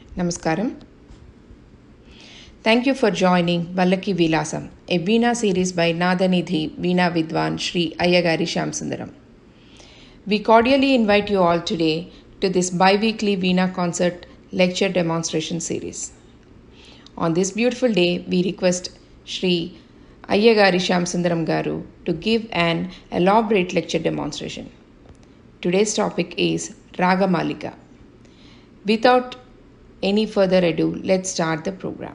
Namaskaram. Thank you for joining Vallaki Vilasam, a Veena series by Nadanidhi Veena Vidwan Sri Ayyagari Shyamsundaram. We cordially invite you all today to this bi-weekly Veena concert lecture demonstration series. On this beautiful day, we request Sri Ayyagari Shyamsundaram Garu to give an elaborate lecture demonstration. Today's topic is Raga Malika. Without any further ado, let's start the program.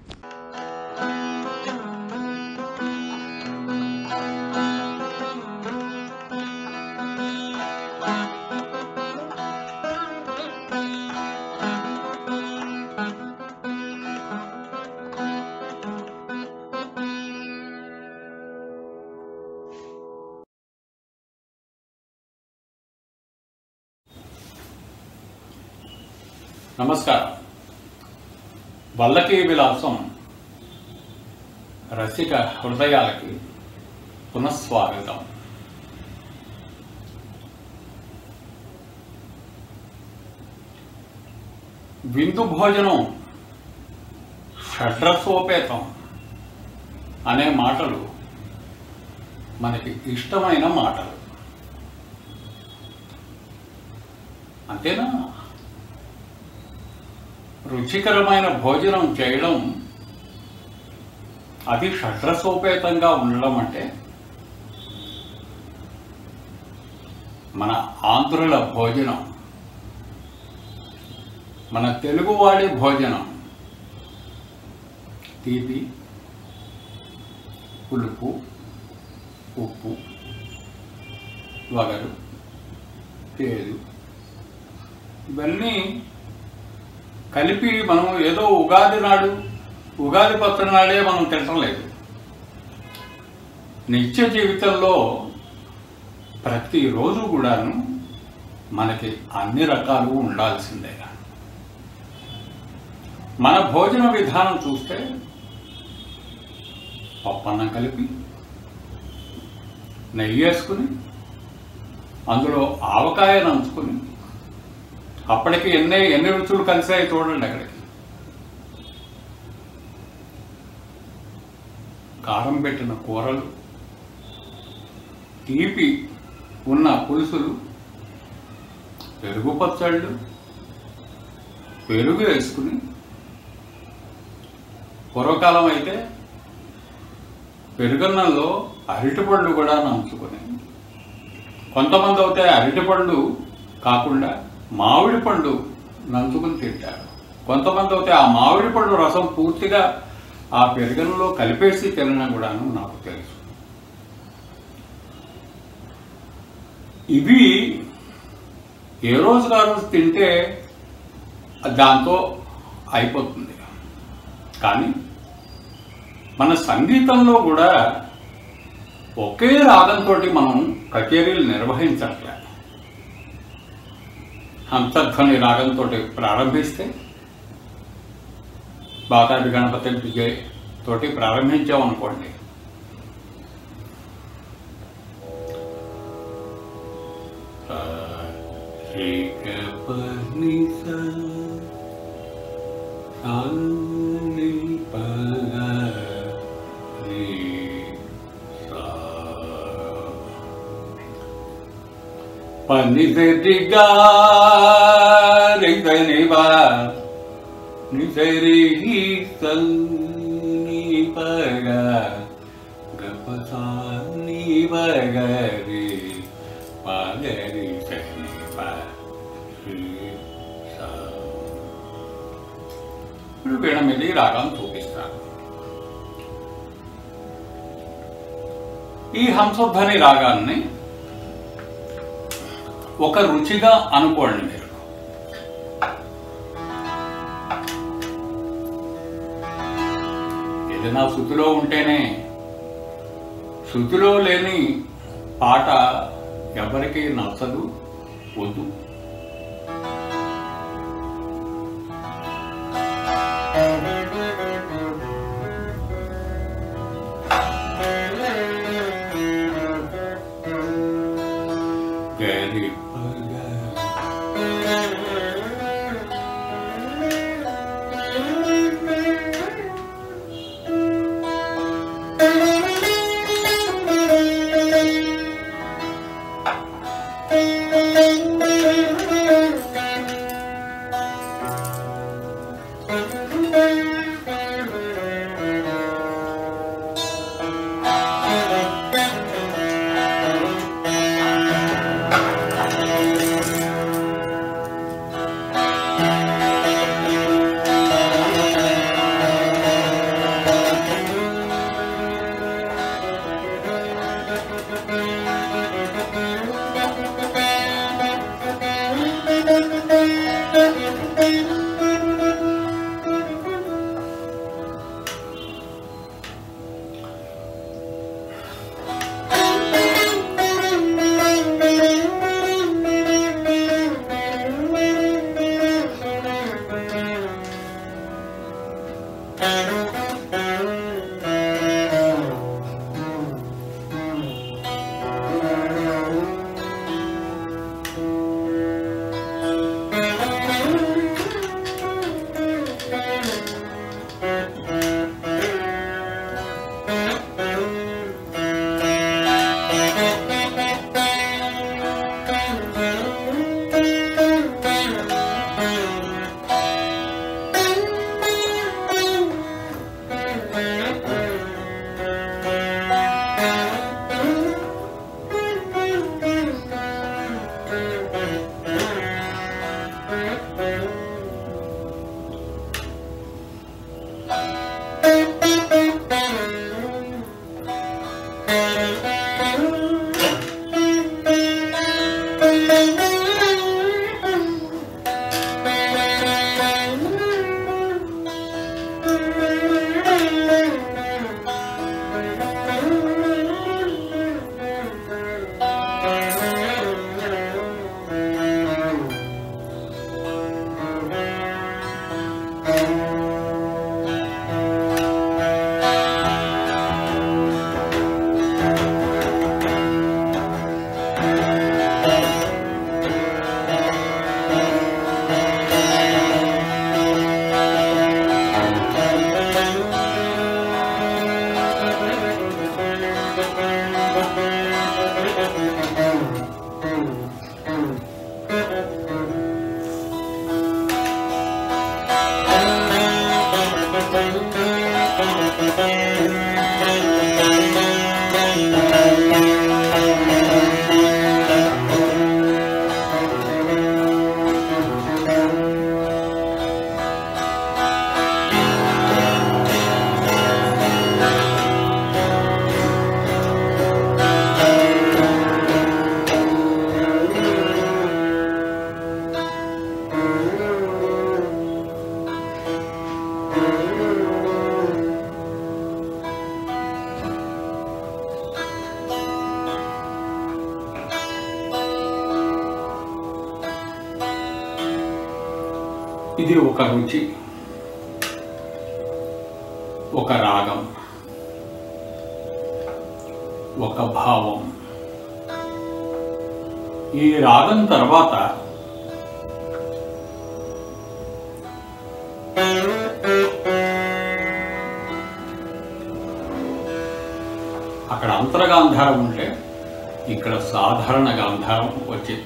నమస్కారం. వల్లకి విలాసం రసిక హృదయాలకి పునఃస్వాగతం. విందు భోజనం షడ్రసోపేతం అనే మాటలు మనకి ఇష్టమైన మాటలు. అంతేనా? రుచికరమైన భోజనం చేయడం, అది షడ్రసోపేతంగా ఉండడం అంటే మన ఆంధ్రుల భోజనం, మన తెలుగువాడి భోజనం తీపి, పులుపు, ఉప్పు, వగరు, తేదు ఇవన్నీ కలిపి మనం ఏదో ఉగాది పచ్చడి నాడే మనం తినలేదు. నిత్య జీవితంలో ప్రతిరోజు కూడాను మనకి అన్ని రకాలు ఉండాల్సిందే. మన భోజన విధానం చూస్తే పప్పన్నం కలిపి నెయ్యి వేసుకుని అందులో ఆవకాయ నంచుకుని అప్పటికి ఎన్ని రుచులు కలిసాయి చూడండి. అక్కడికి కారం పెట్టిన కూరలు, తీపి ఉన్న పులుసులు, పెరుగు పచ్చళ్ళు, పెరుగు వేసుకుని, పూర్వకాలం అయితే పెరుగన్నంలో అరటిపళ్ళు కూడా నంచుకుని, కొంతమంది అయితే అరటిపళ్ళు కాకుండా మామిడి పండు నంచుకుని తింటారు. కొంతమంది అయితే ఆ మామిడి పండు రసం పూర్తిగా ఆ పెరుగన్నంలో కలిపేసి తినడం కూడాను నాకు తెలుసు. ఇవి ఏ రోజు రోజు తింటే దాంతో అయిపోతుంది. కానీ మన సంగీతంలో కూడా ఒకే రాగంతో మనం కచేరీలు నిర్వహించట్లేదు. హంసధ్వని రాగంతో ప్రారంభిస్తే, బాతాడి గణపతి విజయ్ తోటి ప్రారంభించామనుకోండి, పనిగా నిజనివా నిజరి పగా గపసాని వగరి పగరి ఇప్పుడు వీణ మీద రాగం చూపిస్తాను. ఈ హంసధ్వని రాగాన్ని ఒక రుచిగా అనుకోండి. మీరు ఏదైనా శృతిలో ఉంటేనే, శృతిలో లేని పాట ఎవరికి నచ్చదు, వద్దు. ఇది ఒక రుచి, ఒక రాగం, ఒక భావం. ఈ రాగం తర్వాత అక్కడ అంతర్గాంధారం ఉంటే ఇక్కడ సాధారణ గాంధారం వచ్చింది.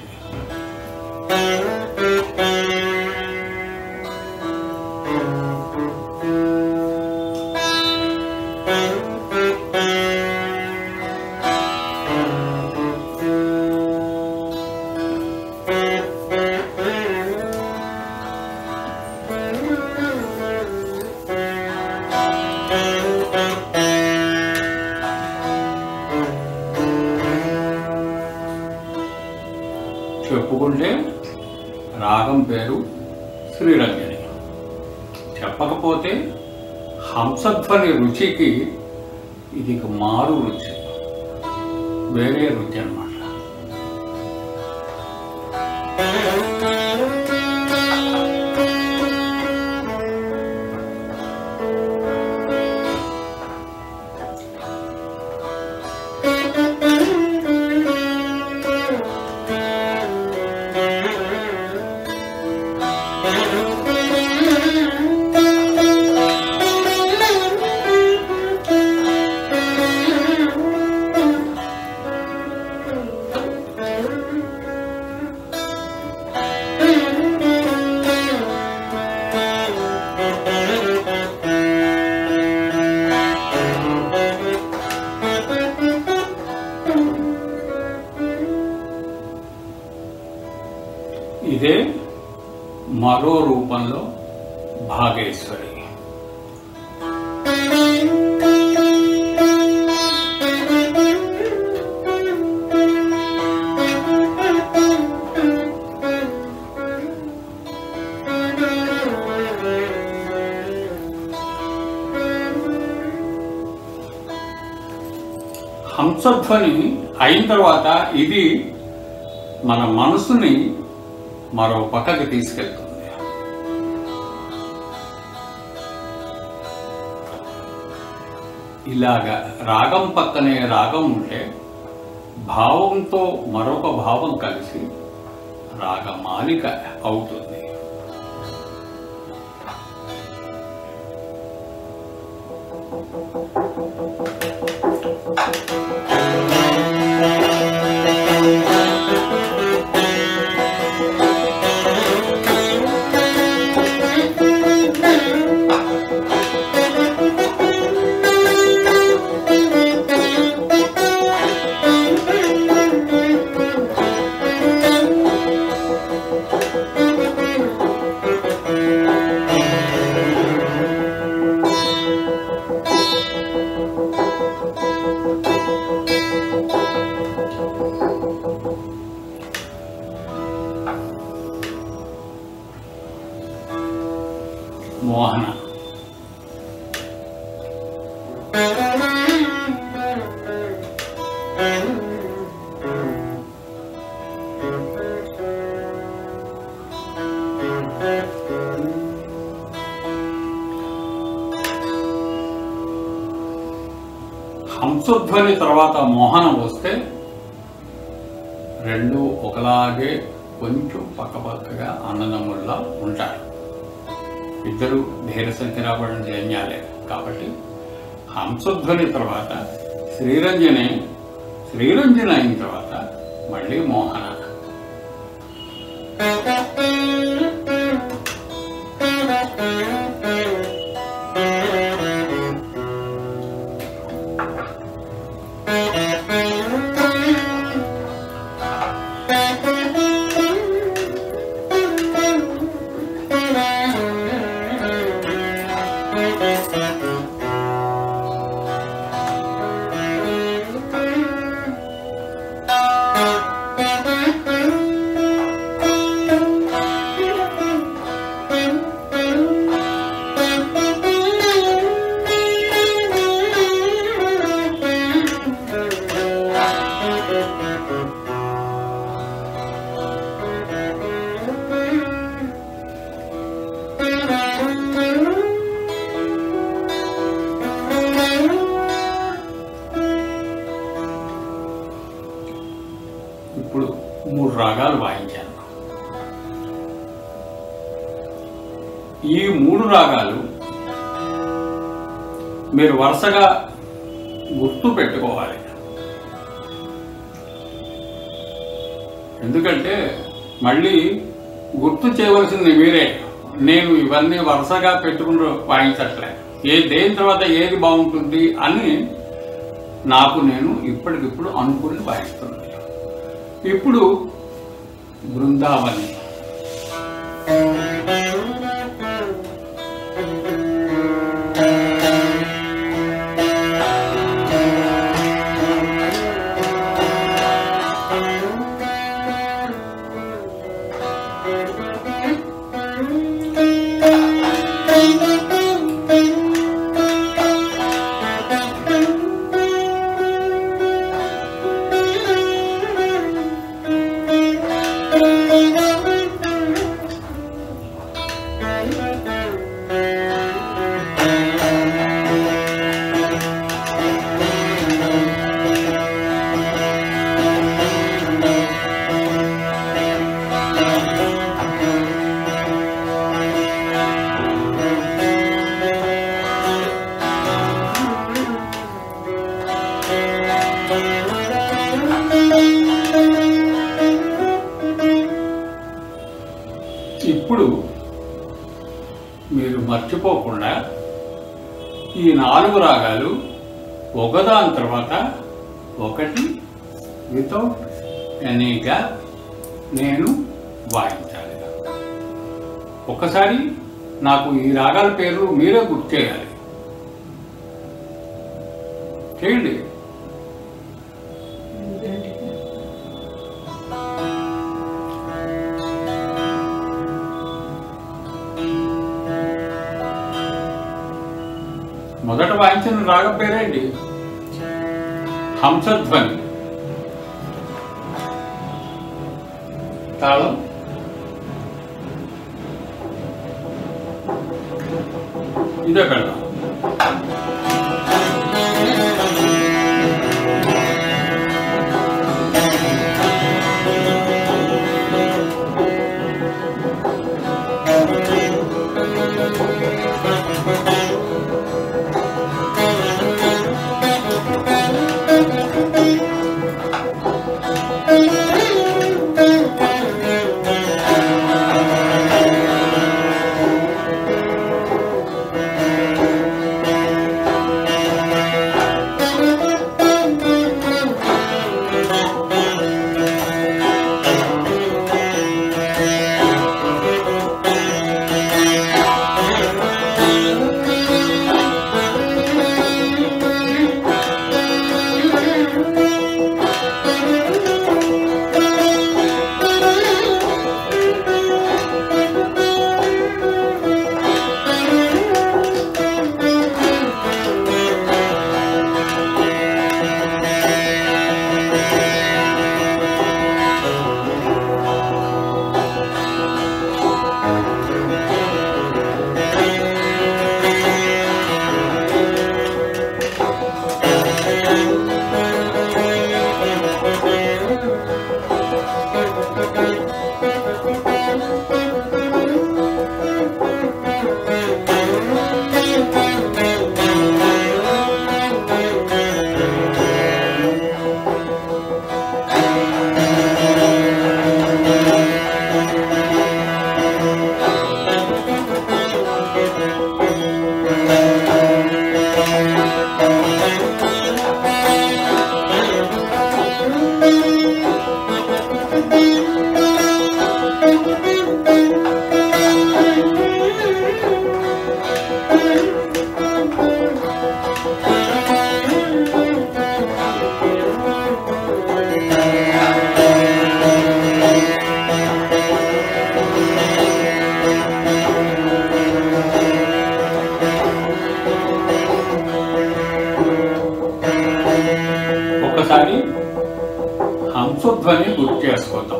చెప్పుకుంటే రాగం పేరు శ్రీరంజని, చెప్పకపోతే హంసధ్వని రుచికి ఇది మారు రుచి, వేరే రుచి అన్నమాట. ఇదే మరో రూపంలో భాగేశ్వరి. హంసధ్వని అయిన తర్వాత ఇది మన మనసుని మరో పక్కకి తీసుకెళ్తుంది. ఇలాగా రాగం పక్కనే రాగం ఉంటే భావంతో మరొక భావం కలిసి రాగమాలిక అవుతుంది. మోహన హంసధ్వని తర్వాత మోహనం వస్తే రెండు ఒకలాగే కొంచెం పక్కపక్కగా అన్నదమ్ముల్లా ఉంటారు. ఇద్దరు ధీర సంఖ్యరాబడిన సైన్యాలే కాబట్టి హంసధ్వని తర్వాత శ్రీరంజని అయిన తర్వాత మళ్ళీ మోహన. ఇప్పుడు 3 రాగాలు వాయించాను. ఈ 3 రాగాలు మీరు వరుసగా గుర్తు పెట్టుకోవాలి. ఎందుకంటే మళ్ళీ గుర్తు చేయవలసింది మీరే. నేను ఇవన్నీ వరుసగా పెట్టుకుని వాయించట్లే. దేని తర్వాత ఏది బాగుంటుంది అని నాకు నేను ఇప్పటికిప్పుడు అనుకుని వాయిస్తున్నాను. ఇప్పుడు బృందావని. ఇప్పుడు మీరు మర్చిపోకుండా ఈ 4 రాగాలు ఒకదాని తర్వాత ఒకటి వితౌట్ ఎనీ గ్యాప్ నేను వాయించాలి. ఒక్కసారి నాకు ఈ రాగాల పేర్లు మీరే గుర్తు చేయాలి. చేయండి. మొదట వాయించిన రాగం పేరేంటి? హంసధ్వని. తాళం ఇదే పెడదాం. హంసధ్వని గుర్తు చేసుకుందాం.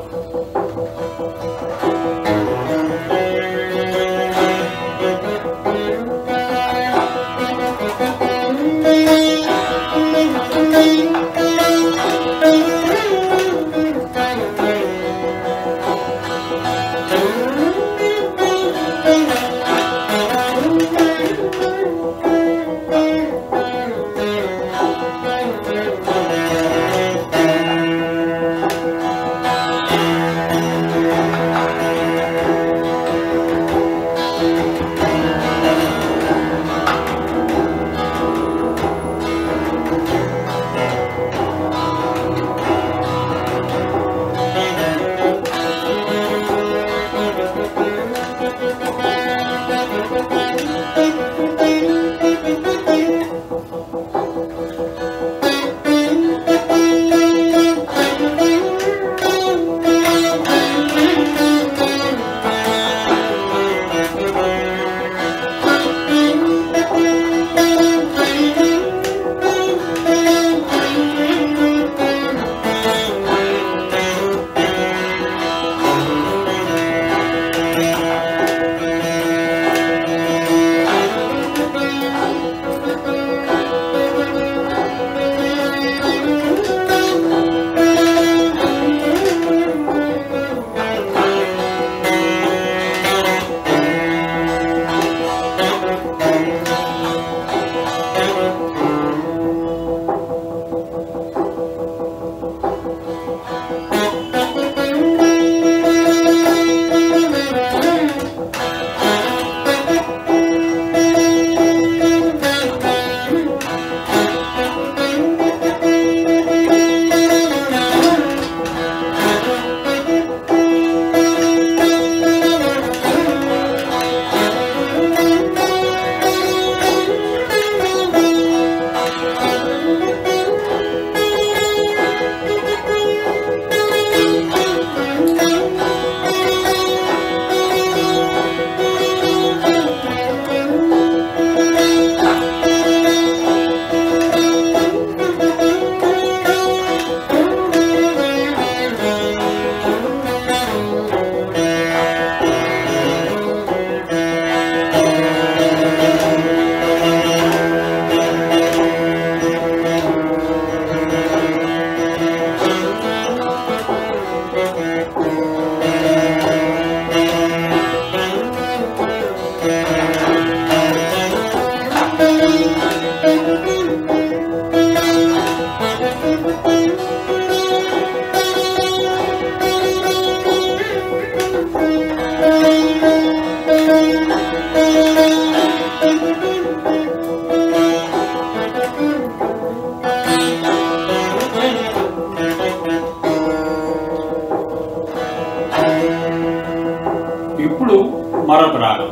ఇప్పుడు మరొక రాగం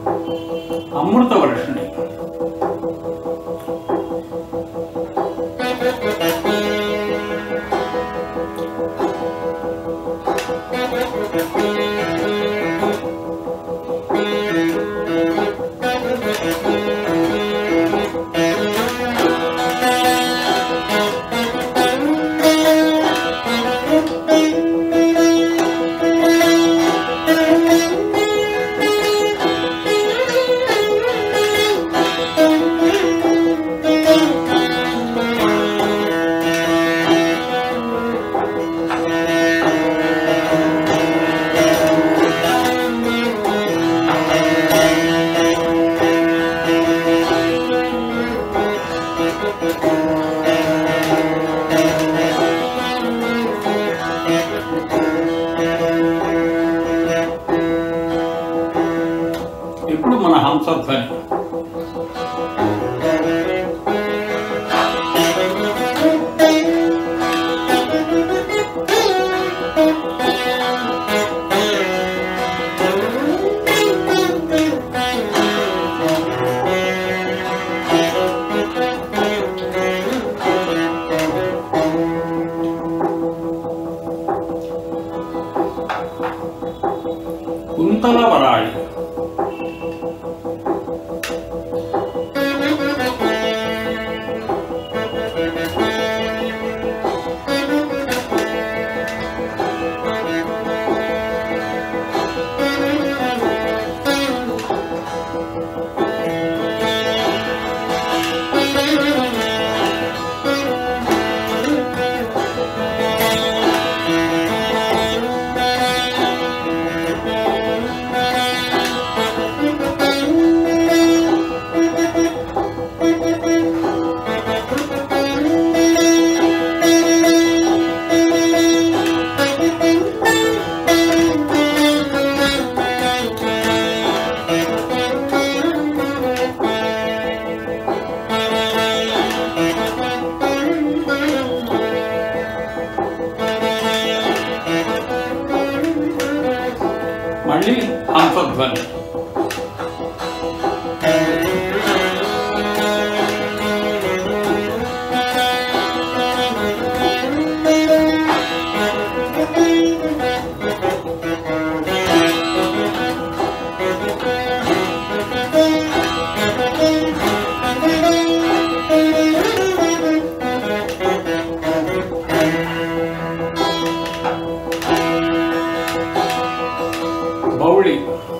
అమృత వర్షిణి. ఇప్పుడు మన హంసధ్వని. కుంతల వరాళి. ధ్వని. బౌళి.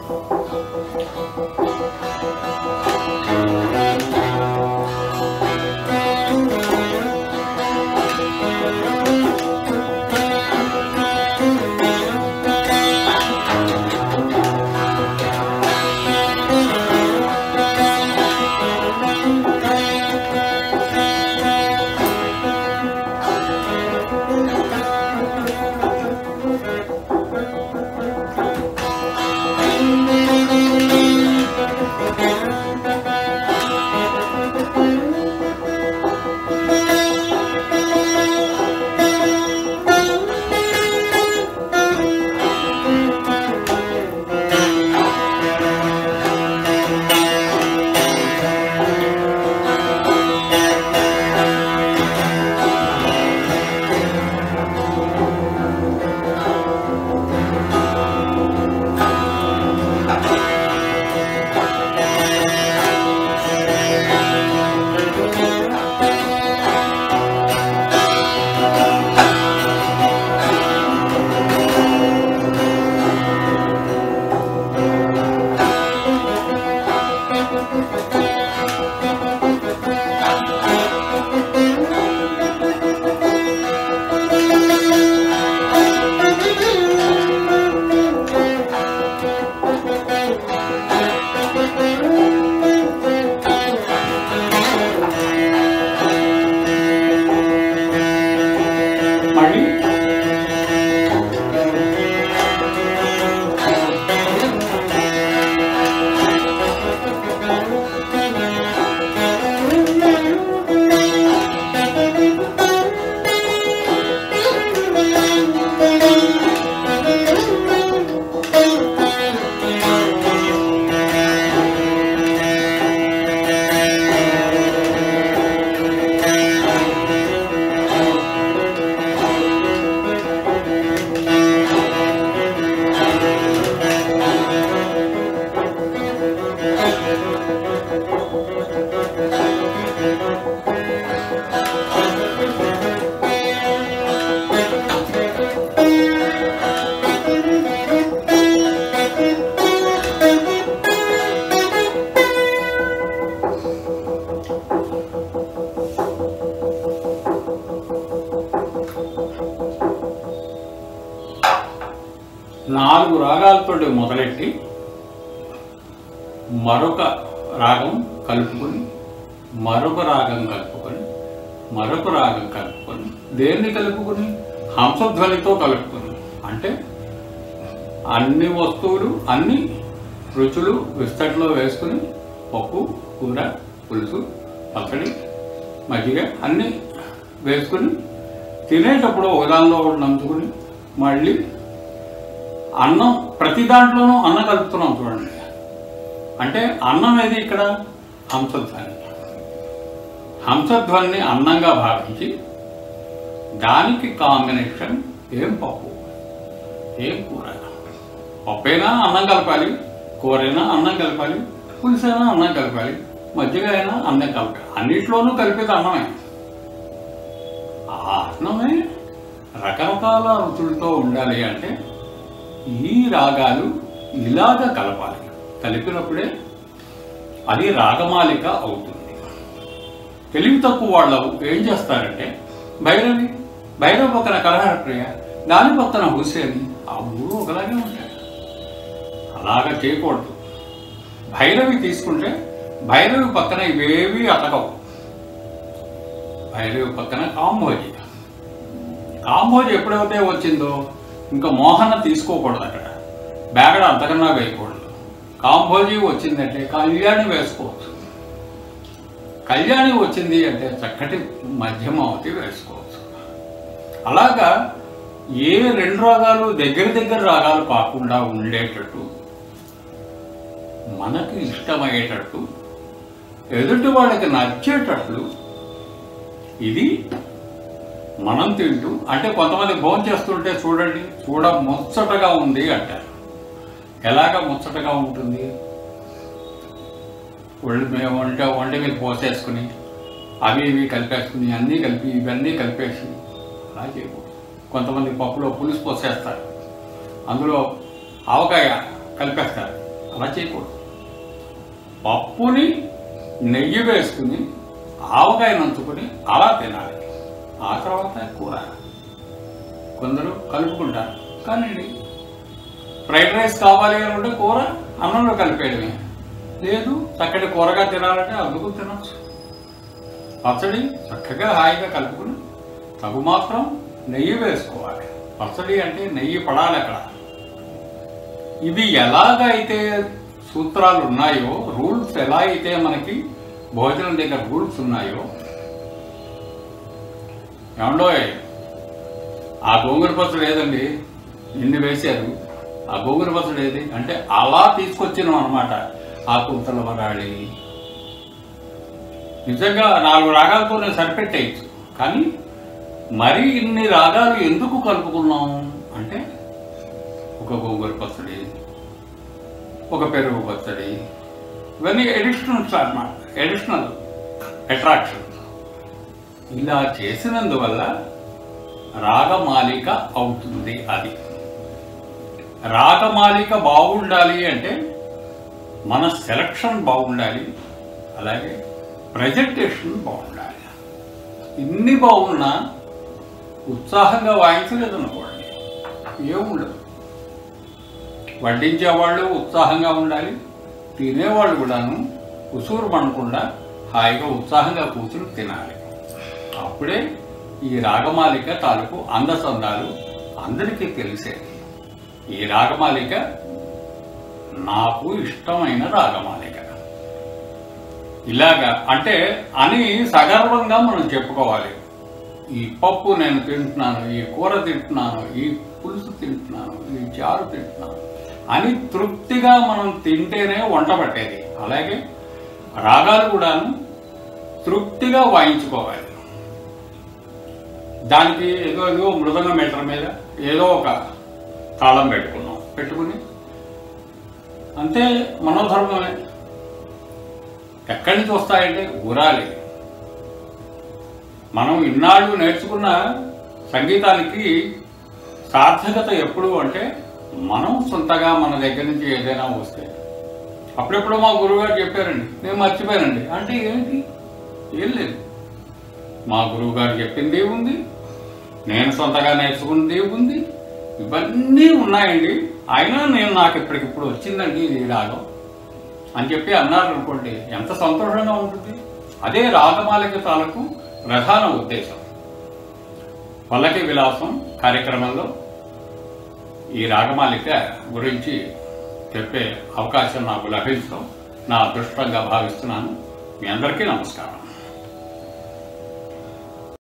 మళ్ళీ నాలుగు రాగాలతో మొదలెట్టి మరొక రాగం కలుపుకొని మరొక రాగం కలుపుకొని మరొక రాగం కలుపుకొని దేన్ని కలుపుకొని హంసధ్వనితో కలుపుకొని అంటే అన్ని వస్తువులు అన్ని రుచులు విస్తట్లో వేసుకుని పప్పు కూర పులుసు పచ్చడి మజ్జిగ అన్నీ వేసుకుని తినేటప్పుడు ఒకదానిలో ఒకటి నంచుకుని మళ్ళీ అన్నం ప్రతి దాంట్లోనూ అన్నం కలుపుతున్నాం చూడండి. అంటే అన్నం ఏది ఇక్కడ హంసధ్వని. హంసధ్వని అన్నంగా భావించి దానికి కాంబినేషన్ ఏం పప్పు ఏం కూర. పప్పైనా అన్నం కలపాలి, కూరైనా అన్నం కలపాలి, పులుసైనా అన్నం కలపాలి, మజ్జిగ అయినా అన్నం కలపాలి. అన్నిట్లోనూ కలిపేది అన్నమే. ఆ అన్నమే రకరకాల రుచులతో ఉండాలి అంటే ఈ రాగాలు ఇలాగ కలపాలి. కలిపినప్పుడే అది రాగమాలిక అవుతుంది. తెలివి తక్కువ వాళ్ళు ఏం చేస్తారంటే భైరవి పక్కన కలహరప్రియ, దాని పక్కన హుస్సేని, ఆ మూడు ఒకలాగే ఉంటాయి. అలాగా చేయకూడదు. భైరవి తీసుకుంటే భైరవి పక్కన ఇవేవి అతకవు. భైరవి పక్కన కాంభోజి ఎప్పుడైతే వచ్చిందో ఇంకా మోహన తీసుకోకూడదు. అక్కడ బ్యాగడ అంతకన్నా వేయకూడదు. కాంభోజీ వచ్చిందంటే కళ్యాణి వేసుకోవచ్చు. కళ్యాణి వచ్చింది అంటే చక్కటి మధ్యమావతి వేసుకోవచ్చు. అలాగా ఏ రెండు రాగాలు దగ్గర రాగాలు కాకుండా ఉండేటట్టు మనకి ఇష్టమయ్యేటట్టు, ఎదుటి వాళ్ళకి నచ్చేటట్లు ఇది మనం తింటూ, అంటే కొంతమంది భోజనం చేస్తుంటే చూడండి, ముచ్చటగా ఉంది అంటారు. ఎలాగ ముచ్చటగా ఉంటుంది? వంట మీద పోసేసుకుని అవి ఇవి కలిపేసుకుని ఇవన్నీ కలిపేసి అలా చేయకూడదు. కొంతమంది పప్పులో పులుసు పోసేస్తారు, అందులో ఆవకాయ కలిపేస్తారు. అలా చేయకూడదు. పప్పుని నెయ్యి వేసుకుని ఆవకాయ నంచుకొని అలా తినాలి. ఆ తర్వాత కూర. కొందరు కలుపుకుంటారు, కానీ ఫ్రైడ్ రైస్ కావాలి అంటే కూర అన్నంలో కలిపేయడమే. లేదు, చక్కటి కూరగా తినాలంటే అందుకు తినచ్చు. పచ్చడి చక్కగా హాయిగా కలుపుకుని తగు మాత్రం నెయ్యి వేసుకోవాలి. పచ్చడి అంటే నెయ్యి పడాలి అక్కడ. ఇవి ఎలాగైతే సూత్రాలు ఉన్నాయో, రూల్స్ ఎలా అయితే మనకి భోజనం దగ్గర రూల్స్ ఉన్నాయో, ఏమండో ఆ గోంగూర పచ్చడి ఏదండి నిన్ను వేశారు, ఆ గోంగూర పచ్చడి ఏది అంటే అలా తీసుకొచ్చినాం అనమాట. ఆ కుంతల వరాళి నిజంగా 4 రాగాలతో నేను సరిపెట్టేయచ్చు, కానీ మరి ఇన్ని రాగాలు ఎందుకు కలుపుకున్నాం అంటే ఒక గోంగూర పచ్చడి, ఒక పెరుగు పచ్చడి, ఇవన్నీ ఎడిషనల్ అట్రాక్షన్. ఇలా చేసినందువల్ల రాగమాలిక అవుతుంది. అది రాగమాలిక బాగుండాలి అంటే మన సెలక్షన్ బాగుండాలి, అలాగే ప్రజెంటేషన్ బాగుండాలి. ఇన్ని బాగున్నా ఉత్సాహంగా వాయించలేదనుకోండి ఏముండదు. వడ్డించేవాళ్ళు ఉత్సాహంగా ఉండాలి, తినేవాళ్ళు కూడాను ఉసూరు పడకుండా హాయిగా ఉత్సాహంగా కూర్చుని తినాలి. అప్పుడే ఈ రాగమాలిక తాలూకు అందసందాలు అందరికీ తెలిసేది. ఈ రాగమాలిక నాకు ఇష్టమైన రాగమాలిక. ఇలాగా అంటే అని సగర్వంగా మనం చెప్పుకోవాలి. ఈ పప్పు నేను తింటున్నాను, ఈ కూర తింటున్నాను, ఈ పులుసు తింటున్నాను, ఈ చారు తింటున్నాను అని తృప్తిగా మనం తింటేనే వంట పట్టేది. అలాగే రాగాలు కూడాను తృప్తిగా వాయించుకోవాలి. దానికి ఏదో మృదంగ మీటర్ మీద ఏదో ఒక తాళం పెట్టుకుని అంతే మనోధర్మమే. ఎక్కడి నుంచి వస్తాయంటే ఊరాలి. మనం ఇన్నాళ్ళు నేర్చుకున్న సంగీతానికి సార్థకత ఎప్పుడు అంటే మనం సొంతగా మన దగ్గర నుంచి ఏదైనా వస్తే. అప్పుడెప్పుడు మా గురువుగారు చెప్పారండి, నేను మర్చిపోయానండి అంటే ఏంటి, ఏం లేదు. మా గురువుగారు చెప్పింది ఉంది, నేను సొంతగా నేర్చుకున్నది ఉంది, ఇవన్నీ ఉన్నాయండి. అయినా నాకు ఇప్పటికిప్పుడు వచ్చిందండి ఇది రాగం అని చెప్పి అన్నారు అనుకోండి, ఎంత సంతోషంగా ఉంటుంది. అదే రాగమాలిక తాలూకు ప్రధాన ఉద్దేశం. పల్లకి విలాసం కార్యక్రమంలో ఈ రాగమాలిక గురించి చెప్పే అవకాశం నాకు లభించడం నా అదృష్టంగా భావిస్తున్నాను. మీ అందరికీ నమస్కారం.